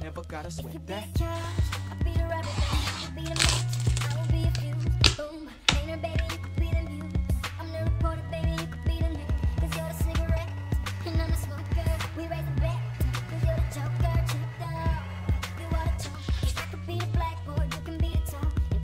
never gotta sweat that. I'll be the rabbit, you be the